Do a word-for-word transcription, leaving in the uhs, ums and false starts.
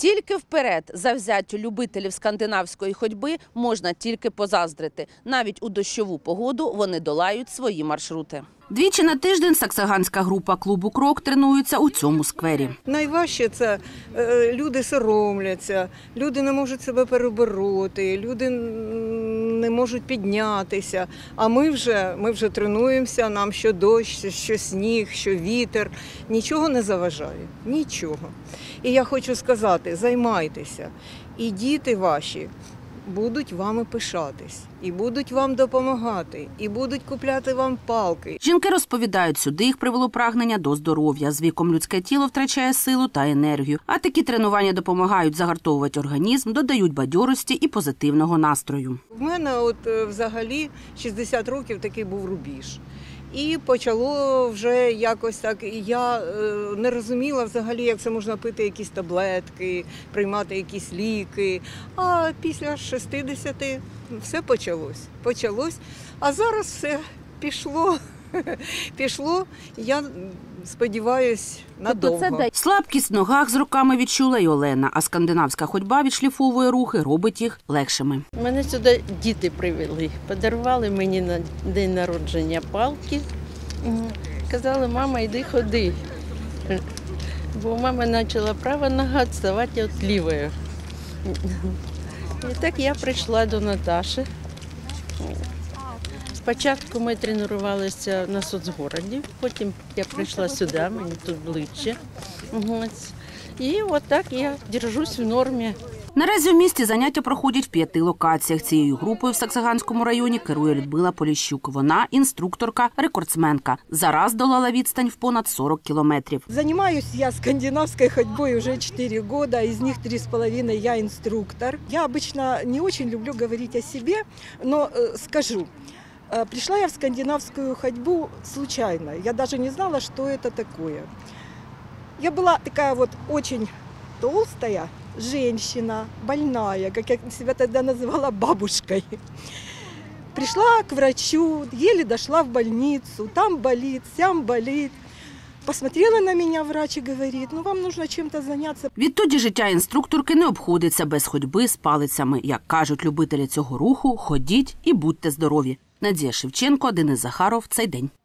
Тільки вперед завзяттю любителів скандинавської ходьби можна тільки позаздрити. Навіть у дощову погоду вони долають свої маршрути. Двічі на тиждень саксаганська група клубу «Крок» тренується у цьому сквері. Найважче – це е, люди соромляться, люди не можуть себе перебороти, люди не можуть піднятися. А ми вже, ми вже тренуємося, нам що дощ, що сніг, що вітер. Нічого не заважає, нічого. І я хочу сказати, займайтеся. І діти ваші будуть вами пишатись, і будуть вам допомагати, і будуть купляти вам палки. Жінки розповідають, сюди їх привело прагнення до здоров'я. З віком людське тіло втрачає силу та енергію. А такі тренування допомагають загартовувати організм, додають бадьорості і позитивного настрою. У мене от взагалі шістдесят років такий був рубіж. І почало вже якось так, я не розуміла взагалі, як це можна пити якісь таблетки, приймати якісь ліки. А після шістдесяти все почалось. Почалось. А зараз все пішло. Пішло, я сподіваюся, надовго. Слабкість в ногах з роками відчула й Олена, а скандинавська ходьба відшліфовує рухи, робить їх легшими. Мене сюди діти привели, подарували мені на день народження палки. Казали, мама, йди ходи, бо у мами почала права нога відставати від лівої. І так я прийшла до Наташі. Спочатку ми тренувалися на соцгороді, потім я прийшла сюди, мені тут ближче. І отак я держусь в нормі. Наразі в місті заняття проходять в п'яти локаціях. Цією групою в Саксаганському районі керує Людмила Поліщук. Вона інструкторка, рекордсменка. Зараз долала відстань в понад сорок кілометрів. Займаюся я скандинавською ходьбою вже чотири роки, із них три з половиною я інструктор. Я обычно не очень люблю говорить о себе, но скажу. Пришла я в скандинавскую ходьбу случайно. Я даже не знала, что это такое. Я была такая вот очень толстая женщина, больная, как я себя тогда называла бабушкой. Пришла к врачу, еле дошла в больницу, там болит, сям болит. Посмотрела на меня врач и говорит, ну вам нужно чем-то заняться. Відтоді життя інструкторки не обходиться без ходьби з палицями. Як кажуть любителі цього руху, ходіть і будьте здорові. Надія Шевченко, Денис Захаров. Цей день.